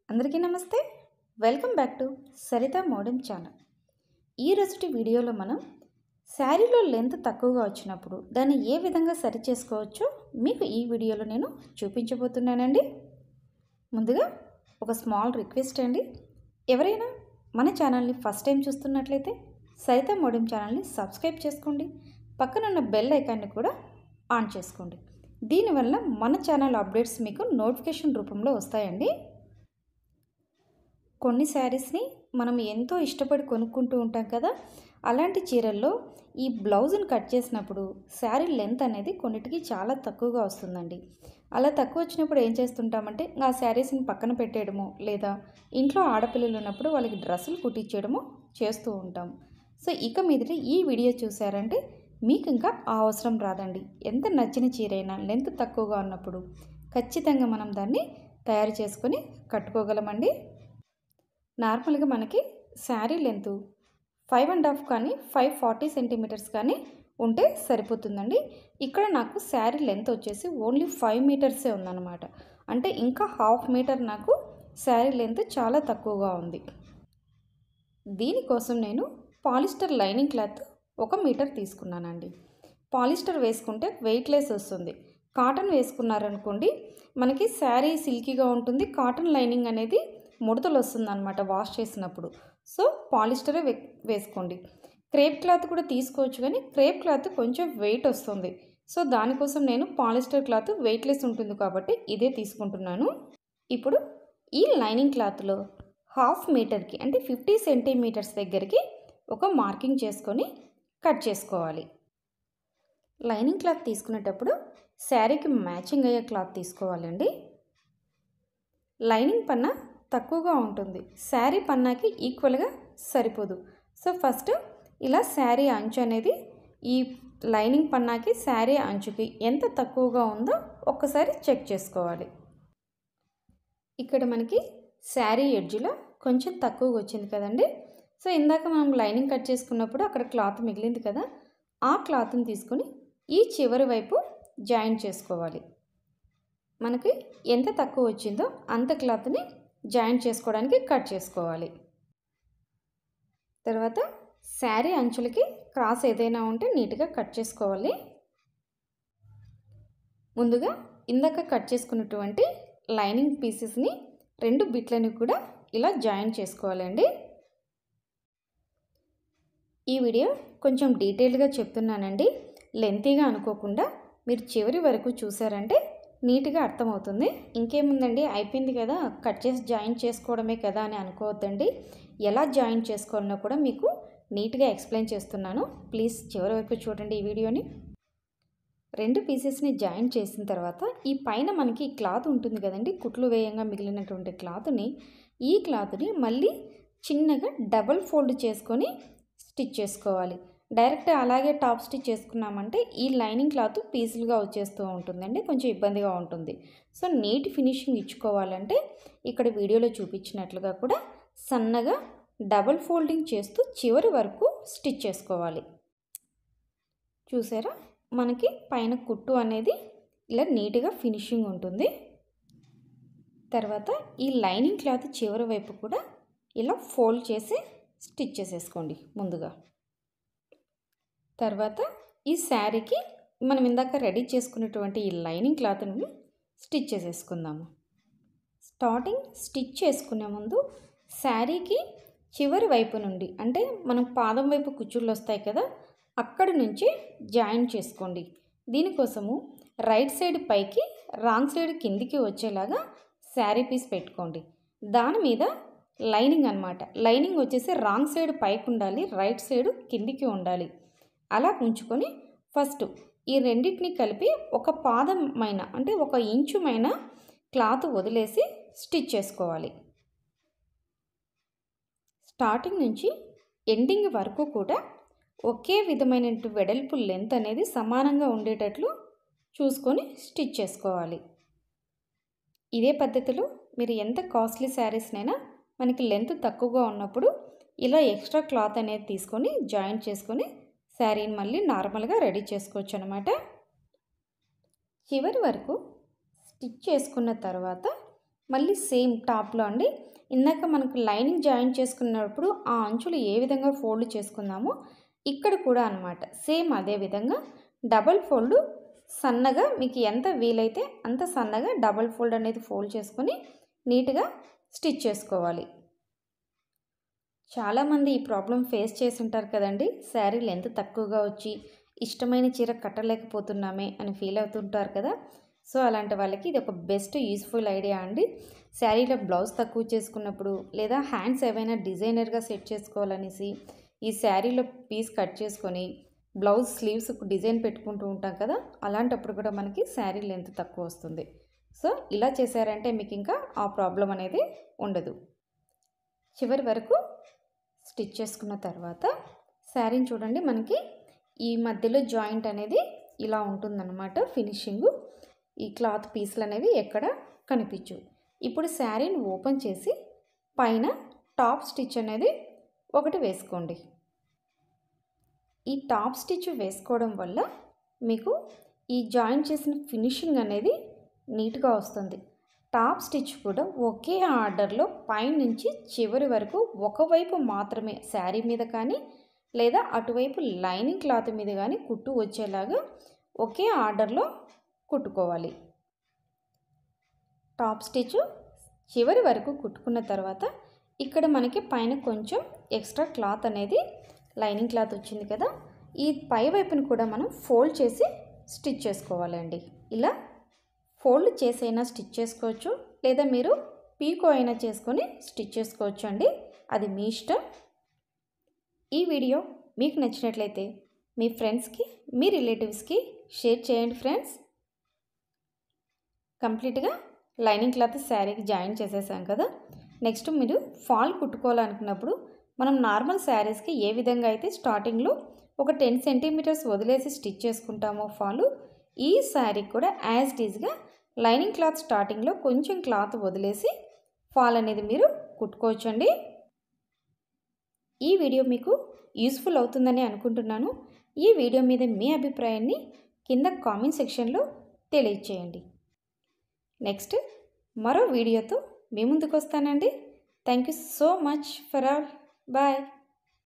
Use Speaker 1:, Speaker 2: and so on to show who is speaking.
Speaker 1: అందరికీ నమస్తే. Welcome back to Sarita modern channel. ఈ రోజుటి వీడియోలో మనం శారీలో లెంత్ తక్కువగా వచ్చినప్పుడు దాన్ని ఏ విధంగా సరి చేసుకోవచ్చో మీకు ఈ వీడియోలో నేను చూపించబోతున్నానండి. ముందుగా ఒక స్మాల్ రిక్వెస్ట్ అండి, ఎవరైనా మన ఛానల్ని ఫస్ట్ టైం చూస్తున్నట్లయితే సరిత మోడర్న్ ఛానల్ని సబ్స్క్రైబ్ చేసుకోండి. పక్కనున్న బెల్ ఐకాన్ని కూడా ఆన్ చేసుకోండి. దీనివల్ల మన ఛానల్ అప్డేట్స్ మీకు నోటిఫికేషన్ రూపంలో వస్తాయండి. కొన్ని శారీస్ని మనం ఎంతో ఇష్టపడి కొనుక్కుంటూ ఉంటాం కదా, అలాంటి చీరల్లో ఈ బ్లౌజ్ని కట్ చేసినప్పుడు శారీ లెంత్ అనేది కొన్నిటికి చాలా తక్కువగా వస్తుందండి. అలా తక్కువ వచ్చినప్పుడు ఏం చేస్తుంటామంటే ఆ శారీస్ని పక్కన పెట్టేయడము, లేదా ఇంట్లో ఆడపిల్లలు ఉన్నప్పుడు వాళ్ళకి డ్రెస్సులు కుట్టించేయడము చేస్తూ ఉంటాం. సో ఇక మీదట ఈ వీడియో చూసారంటే మీకు ఇంకా ఆ అవసరం రాదండి. ఎంత నచ్చిన చీరైనా లెంత్ తక్కువగా ఉన్నప్పుడు ఖచ్చితంగా మనం దాన్ని తయారు చేసుకొని కట్టుకోగలమండి. నార్మల్గా మనకి శారీ లెంత్ 5.5 కానీ 540 సెంటీమీటర్స్ కానీ ఉంటే సరిపోతుందండి. ఇక్కడ నాకు శారీ లెంత్ వచ్చేసి ఓన్లీ 5 మీటర్సే ఉందన్నమాట. అంటే ఇంకా హాఫ్ మీటర్ నాకు శారీ లెంత్ చాలా తక్కువగా ఉంది. దీనికోసం నేను పాలిస్టర్ లైనింగ్ క్లాత్ 1 మీటర్ తీసుకున్నానండి. పాలిస్టర్ వేసుకుంటే వెయిట్లెస్ వస్తుంది. కాటన్ వేసుకున్నారనుకోండి మనకి శారీ సిల్కీగా ఉంటుంది. కాటన్ లైనింగ్ అనేది ముడతలు వస్తుందన్నమాట వాష్ చేసినప్పుడు. సో పాలిస్టరే వేసుకోండి. క్రేప్ క్లాత్ కూడా తీసుకోవచ్చు, కానీ క్రేప్ క్లాత్ కొంచెం వెయిట్ వస్తుంది. సో దానికోసం నేను పాలిస్టర్ క్లాత్ వెయిట్లెస్ ఉంటుంది కాబట్టి ఇదే తీసుకుంటున్నాను. ఇప్పుడు ఈ లైనింగ్ క్లాత్లో హాఫ్ మీటర్కి అంటే 50 సెంటీమీటర్స్ దగ్గరికి ఒక మార్కింగ్ చేసుకొని కట్ చేసుకోవాలి. లైనింగ్ క్లాత్ తీసుకునేటప్పుడు శారీకి మ్యాచింగ్ అయ్యే క్లాత్ తీసుకోవాలండి. లైనింగ్ పన్నా తక్కువగా ఉంటుంది, శారీ పన్నాకి ఈక్వల్గా సరిపోదు. సో ఫస్ట్ ఇలా శారీ అంచు అనేది ఈ లైనింగ్ పన్నాకి శారీ అంచుకి ఎంత తక్కువగా ఉందో ఒక్కసారి చెక్ చేసుకోవాలి. ఇక్కడ మనకి శారీ ఎడ్జ్లో కొంచెం తక్కువగా వచ్చింది కదండి. సో ఇందాక మనం లైనింగ్ కట్ చేసుకున్నప్పుడు అక్కడ క్లాత్ మిగిలింది కదా, ఆ క్లాత్ని తీసుకొని ఈ చివరి వైపు జాయింట్ చేసుకోవాలి. మనకి ఎంత తక్కువ వచ్చిందో అంత క్లాత్ని జాయింట్ చేసుకోవడానికి కట్ చేసుకోవాలి. తర్వాత శారీ అంచులకి క్రాస్ ఏదైనా ఉంటే నీట్గా కట్ చేసుకోవాలి. ముందుగా ఇందాక కట్ చేసుకున్నటువంటి లైనింగ్ పీసెస్ని 2 బిట్లని కూడా ఇలా జాయింట్ చేసుకోవాలండి. ఈ వీడియో కొంచెం డీటెయిల్గా చెప్తున్నానండి, లెంతీగా అనుకోకుండా మీరు చివరి వరకు చూసారంటే నీట్గా అర్థమవుతుంది. ఇంకేముందండి, అయిపోయింది కదా కట్ చేసి జాయింట్ చేసుకోవడమే కదా అని అనుకోవద్దండి. ఎలా జాయింట్ చేసుకోవాలన్నా కూడా మీకు నీట్గా ఎక్స్ప్లెయిన్ చేస్తున్నాను. ప్లీజ్ చివరి వరకు చూడండి ఈ వీడియోని. 2 పీసెస్ని జాయింట్ చేసిన తర్వాత ఈ పైన మనకి క్లాత్ ఉంటుంది కదండి, కుట్లు వేయంగా మిగిలినటువంటి క్లాత్ని, ఈ క్లాత్ని మళ్ళీ చిన్నగా డబల్ ఫోల్డ్ చేసుకొని స్టిచ్ చేసుకోవాలి. డైరెక్ట్ అలాగే టాప్ స్టిచ్ చేసుకున్నామంటే ఈ లైనింగ్ క్లాత్ పీసులుగా వచ్చేస్తూ ఉంటుందండి, కొంచెం ఇబ్బందిగా ఉంటుంది. సో నీట్ ఫినిషింగ్ ఇచ్చుకోవాలంటే ఇక్కడ వీడియోలో చూపించినట్లుగా కూడా సన్నగా డబల్ ఫోల్డింగ్ చేస్తూ చివరి వరకు స్టిచ్ చేసుకోవాలి. చూసారా, మనకి పైన కుట్టు అనేది ఇలా నీట్గా ఫినిషింగ్ ఉంటుంది. తర్వాత ఈ లైనింగ్ క్లాత్ చివరి వైపు కూడా ఇలా ఫోల్డ్ చేసి స్టిచ్ చేసేసుకోండి ముందుగా. తర్వాత ఈ శారీకి మనం ఇందాక రెడీ చేసుకున్నటువంటి ఈ లైనింగ్ క్లాత్ని స్టిచ్ చేసేసుకుందాము. స్టార్టింగ్ స్టిచ్ చేసుకునే ముందు శారీకి చివరి వైపు నుండి అంటే మనం పాదం వైపు కుచ్చుళ్ళు వస్తాయి కదా, అక్కడి నుంచి జాయింట్ చేసుకోండి. దీనికోసము రైట్ సైడ్ పైకి రాంగ్ సైడ్ కిందికి వచ్చేలాగా శారీ పీస్ పెట్టుకోండి. దాని మీద లైనింగ్ అన్నమాట. లైనింగ్ వచ్చేసి రాంగ్ సైడ్ పైకి ఉండాలి, రైట్ సైడ్ కిందికి ఉండాలి. అలా ఉంచుకొని ఫస్ట్ ఈ రెండింటిని కలిపి ఒక పాదమైన అంటే 1 ఇంచుమైన క్లాత్ వదిలేసి స్టిచ్ చేసుకోవాలి. స్టార్టింగ్ నుంచి ఎండింగ్ వరకు కూడా ఒకే విధమైన వెడల్పు లెంత్ అనేది సమానంగా ఉండేటట్లు చూసుకొని స్టిచ్ చేసుకోవాలి. ఇదే పద్ధతిలో మీరు ఎంత కాస్ట్లీ శారీస్నైనా మనకి లెంత్ తక్కువగా ఉన్నప్పుడు ఇలా ఎక్స్ట్రా క్లాత్ అనేది తీసుకొని జాయింట్ చేసుకొని శారీని మళ్ళీ నార్మల్గా రెడీ చేసుకోవచ్చు అనమాట. చివరి వరకు స్టిచ్ చేసుకున్న తర్వాత మళ్ళీ సేమ్ టాప్లో అండి ఇందాక మనకు లైనింగ్ జాయిన్ చేసుకున్నప్పుడు ఆ అంచులు ఏ విధంగా ఫోల్డ్ చేసుకున్నామో ఇక్కడ కూడా అన్నమాట సేమ్ అదే విధంగా డబల్ ఫోల్డ్ సన్నగా మీకు ఎంత వీలైతే అంత సన్నగా డబల్ ఫోల్డ్ అనేది ఫోల్డ్ చేసుకొని నీట్గా స్టిచ్ చేసుకోవాలి. చాలామంది ఈ ప్రాబ్లం ఫేస్ చేసి ఉంటారు కదండి. శారీ లెంత్ తక్కువగా వచ్చి ఇష్టమైన చీర కట్టలేకపోతున్నామే అని ఫీల్ అవుతుంటారు కదా. సో అలాంటి వాళ్ళకి ఇది ఒక బెస్ట్ యూస్ఫుల్ ఐడియా అండి. శారీలో బ్లౌజ్ తక్కువ చేసుకున్నప్పుడు లేదా హ్యాండ్స్ ఏవైనా డిజైనర్గా సెట్ చేసుకోవాలనేసి ఈ శారీలో పీస్ కట్ చేసుకొని బ్లౌజ్ స్లీవ్స్ డిజైన్ పెట్టుకుంటూ ఉంటాం కదా. అలాంటప్పుడు కూడా మనకి శారీ లెంత్ తక్కువ వస్తుంది. సో ఇలా చేశారంటే మీకు ఇంకా ఆ ప్రాబ్లం అనేది ఉండదు. చివరి వరకు స్టిచ్ చేసుకున్న తర్వాత శారీని చూడండి, మనకి ఈ మధ్యలో జాయింట్ అనేది ఇలా ఉంటుందన్నమాట. ఫినిషింగు ఈ క్లాత్ పీసులు అనేవి ఎక్కడ కనిపించు. ఇప్పుడు శారీని ఓపెన్ చేసి పైన టాప్ స్టిచ్ అనేది ఒకటి వేసుకోండి. ఈ టాప్ స్టిచ్ వేసుకోవడం వల్ల మీకు ఈ జాయిన్ చేసిన ఫినిషింగ్ అనేది నీట్గా వస్తుంది. టాప్ స్టిచ్ కూడా ఒకే ఆర్డర్లో పైనుంచి చివరి వరకు ఒకవైపు మాత్రమే శారీ మీద కానీ లేదా అటువైపు లైనింగ్ క్లాత్ మీద కానీ కుట్టు వచ్చేలాగా ఒకే ఆర్డర్లో కుట్టుకోవాలి. టాప్ స్టిచ్ చివరి వరకు కుట్టుకున్న తర్వాత ఇక్కడ మనకి పైన కొంచెం ఎక్స్ట్రా క్లాత్ అనేది లైనింగ్ క్లాత్ వచ్చింది కదా, ఈ పై వైపును కూడా మనం ఫోల్డ్ చేసి స్టిచ్ చేసుకోవాలండి. ఇలా ఫోల్డ్ చేసైనా స్టిచ్ చేసుకోవచ్చు, లేదా మీరు పీకో అయినా చేసుకొని స్టిచ్ చేసుకోవచ్చు అండి. అది మీ ఇష్టం. ఈ వీడియో మీకు నచ్చినట్లయితే మీ ఫ్రెండ్స్కి మీ రిలేటివ్స్కి షేర్ చేయండి ఫ్రెండ్స్. కంప్లీట్గా లైనింగ్ క్లాత్ శారీకి జాయిన్ చేసేసాం కదా. నెక్స్ట్ మీరు ఫాల్ కుట్టుకోవాలనుకున్నప్పుడు మనం నార్మల్ శారీస్కి ఏ విధంగా అయితే స్టార్టింగ్లో ఒక 10 సెంటీమీటర్స్ వదిలేసి స్టిచ్ చేసుకుంటామో ఫాలు, ఈ శారీకి కూడా యాజ్ ఇట్ ఈజ్గా లైనింగ్ క్లాత్ స్టార్టింగ్లో కొంచెం క్లాత్ వదిలేసి ఫాల్ అనేది మీరు కుట్టుకోవచ్చండి. ఈ వీడియో మీకు యూస్ఫుల్ అవుతుందని అనుకుంటున్నాను. ఈ వీడియో మీద మీ అభిప్రాయాన్ని కింద కామెంట్ సెక్షన్లో తెలియచేయండి. నెక్స్ట్ మరో వీడియోతో మీ ముందుకు వస్తానండి. Thank you so much for all. Bye.